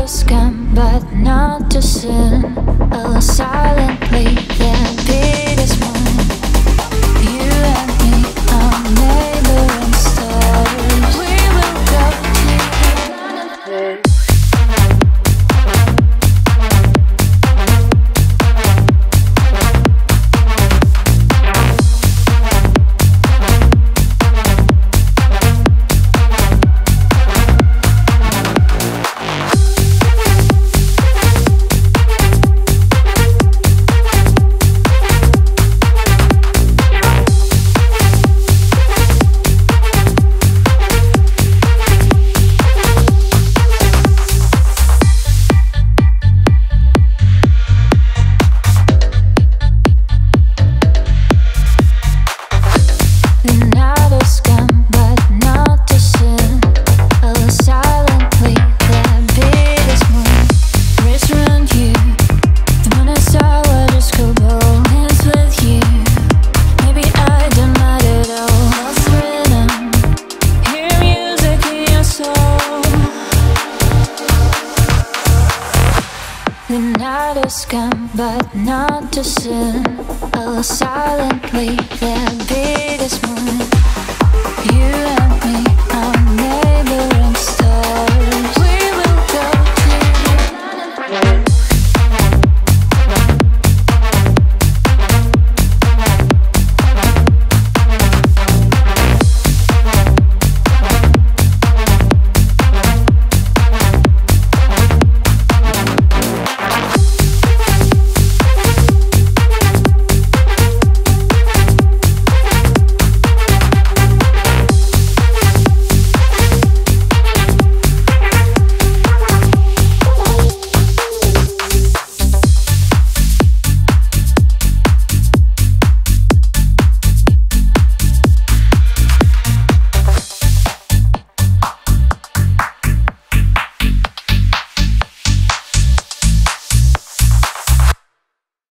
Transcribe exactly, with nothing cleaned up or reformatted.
a scam, but not to sin. A silently their biggest one. You and me are neighboring stars. We will go to the planet. Scam, but not to sin. Oh, silently, their biggest one. You